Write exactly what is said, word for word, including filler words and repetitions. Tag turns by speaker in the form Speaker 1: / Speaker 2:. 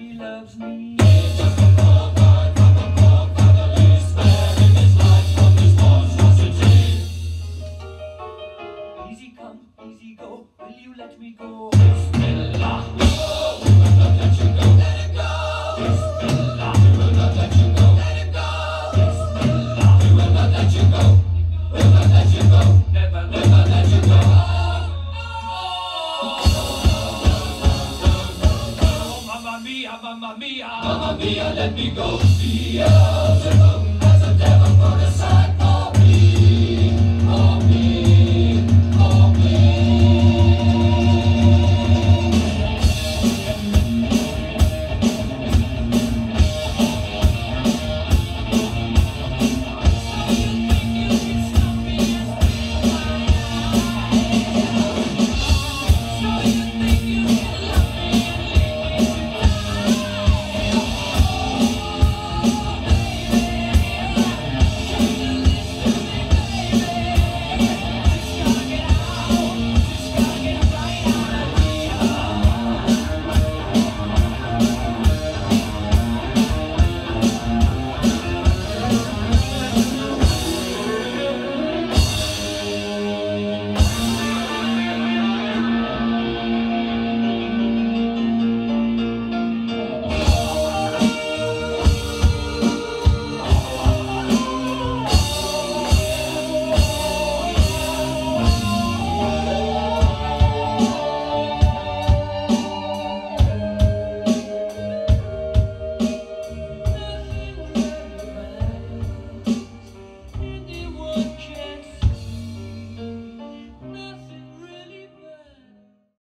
Speaker 1: Nobody loves me. Easy come, easy go. Will you let me go? Bismillah. Oh, we will not let you go. Let him go. Bismillah. We will not let you go. Let him go. Bismillah. We will not let you go. We'll not let you go. Never, never let you go. Oh, mamma mia, mamma mia. Mamma mia, let me go. Beelzebub has a devil put aside.